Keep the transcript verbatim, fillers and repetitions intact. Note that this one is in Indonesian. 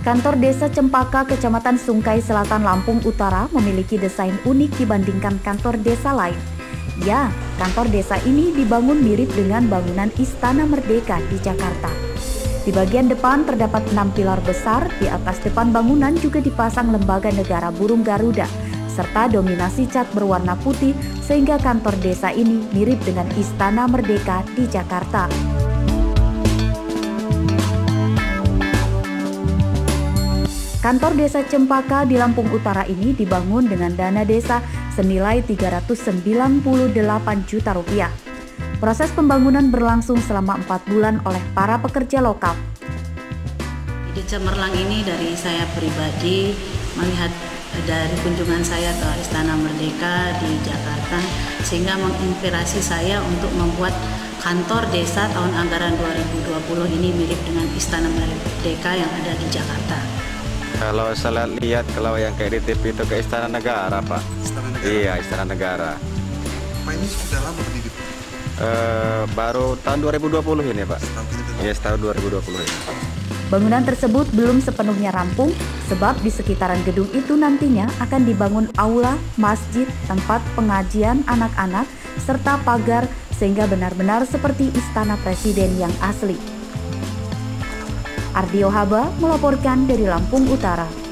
Kantor Desa Cempaka, Kecamatan Sungkai Selatan, Lampung Utara memiliki desain unik dibandingkan kantor desa lain. Ya, kantor desa ini dibangun mirip dengan bangunan Istana Merdeka di Jakarta. Di bagian depan terdapat enam pilar besar, di atas depan bangunan juga dipasang lembaga negara burung Garuda, serta dominasi cat berwarna putih sehingga kantor desa ini mirip dengan Istana Merdeka di Jakarta. Kantor Desa Cempaka di Lampung Utara ini dibangun dengan dana desa senilai tiga ratus sembilan puluh delapan juta rupiah. Proses pembangunan berlangsung selama empat bulan oleh para pekerja lokal. Di cemerlang ini dari saya pribadi melihat dari kunjungan saya ke Istana Merdeka di Jakarta sehingga menginspirasi saya untuk membuat kantor desa tahun anggaran dua ribu dua puluh ini mirip dengan Istana Merdeka yang ada di Jakarta. Kalau saya lihat kalau yang kayak di T V itu ke Istana Negara, Pak. Istana Negara. Iya, Istana Negara. Pak, ini sudah lama berdiri? Uh, baru tahun dua ribu dua puluh ini, Pak. Iya, yes, tahun dua ribu dua puluh ini. Bangunan tersebut belum sepenuhnya rampung sebab di sekitaran gedung itu nantinya akan dibangun aula, masjid, tempat pengajian anak-anak, serta pagar sehingga benar-benar seperti Istana Presiden yang asli. Ardio Haba melaporkan dari Lampung Utara.